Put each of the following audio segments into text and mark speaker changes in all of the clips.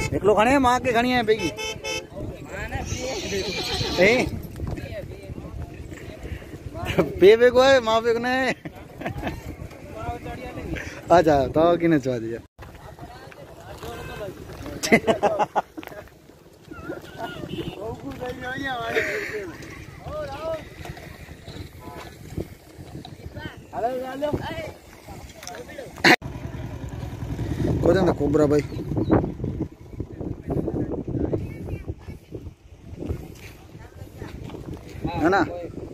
Speaker 1: एक लो खणे मां के खणी है बेगी ए पे को है मां पे को ने अच्छा तो किने चवा दिया कोदा कोबरा भाई है ना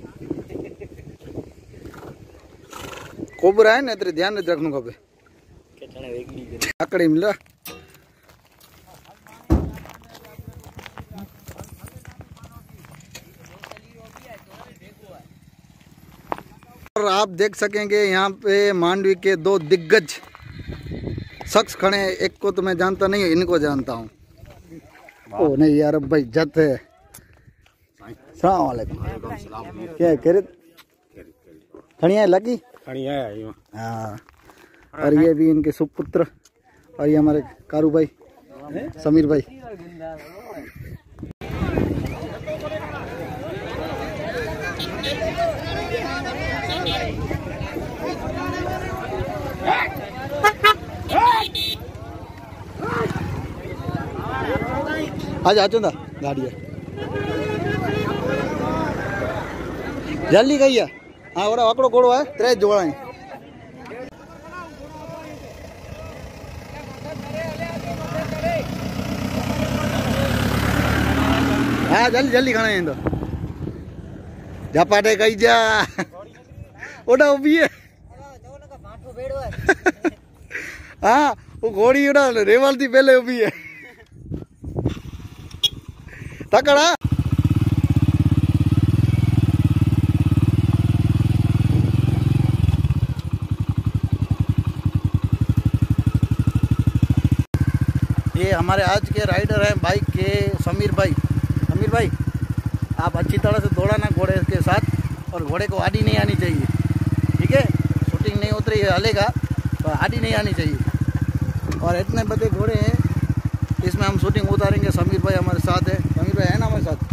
Speaker 1: कोबरा है ना तेरे ध्यान रखने को पे आकड़ी मिला और आप देख सकेंगे यहाँ पे मांडवी के दो दिग्गज शख्स खड़े हैं। एक को तो मैं जानता नहीं, इनको जानता हूँ। ओ नहीं यार भाई जत है। सलाम वालेकुम। क्या करे खड़ी है लगी
Speaker 2: खड़ी है
Speaker 1: हाँ। और ये भी इनके सुपुत्र और ये हमारे कारू भाई समीर भाई। आज आचो गाड़ी है जल्दी गई है हाँ और आकड़ो घोड़ो है त्रे जोड़ा है हाँ जल्दी जल्दी खाना है तो जापाटे कही जा ओडा उभी है हाँ वो घोड़ी ओडा रेवल थी पहले उभी है तकड़ा ये हमारे आज के राइडर हैं बाइक के समीर भाई। समीर भाई आप अच्छी तरह से दौड़ा ना घोड़े के साथ और घोड़े को आड़ी नहीं आनी चाहिए ठीक है। शूटिंग नहीं उतरी है हलेगा तो आड़ी नहीं आनी चाहिए। और इतने बड़े घोड़े हैं इसमें हम शूटिंग उतारेंगे। समीर भाई हमारे साथ है। समीर भाई है ना हमारे साथ।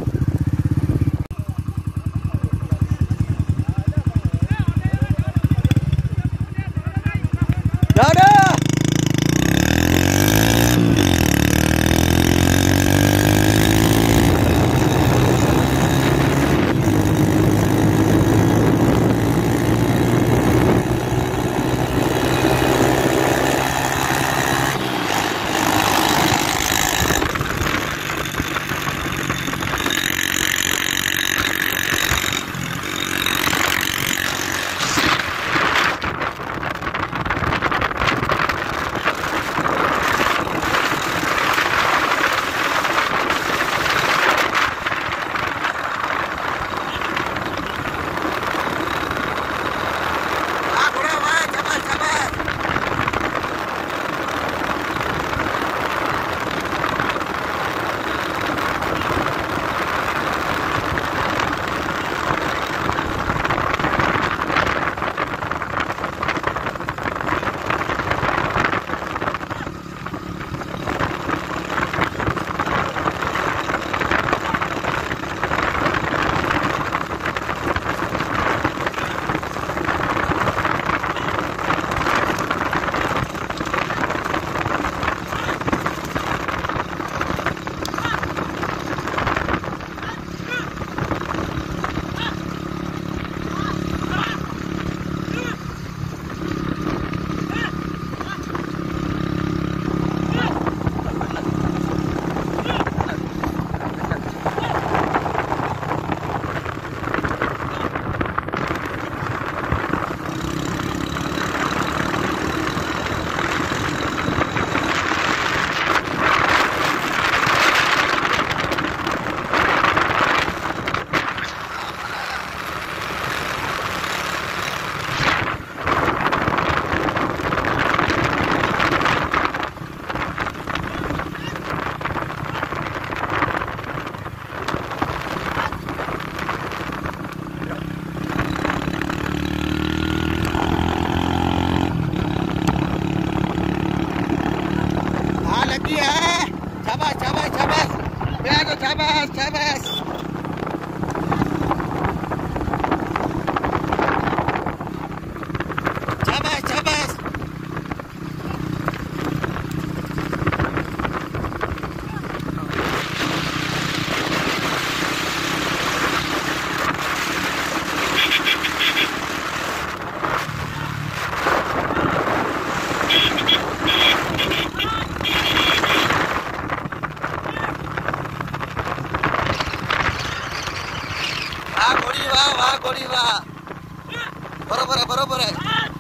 Speaker 1: बराबर है।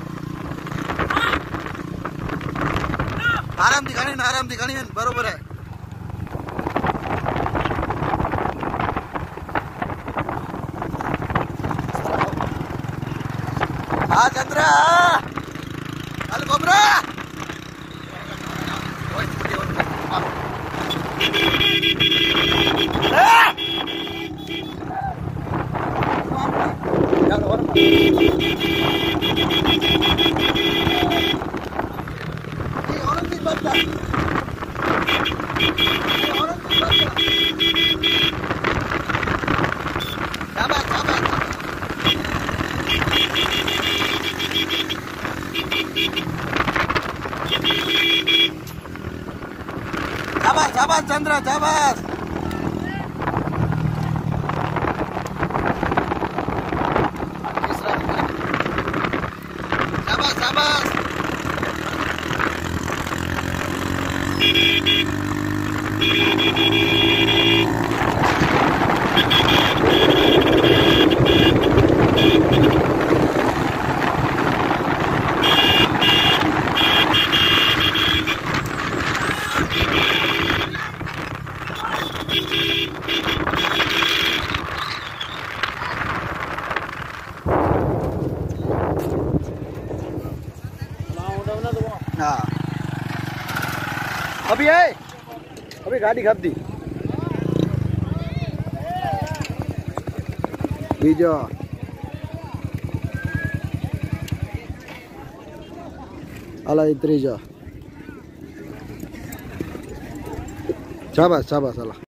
Speaker 1: आराम दिखानी है बराबर है। हाँ चंद्रा अल कोबरा Jabas Chandra, jabas. Jabas. हाँ अभी गाड़ी खाप दी बीजो अला त्रीजो शाबाश अला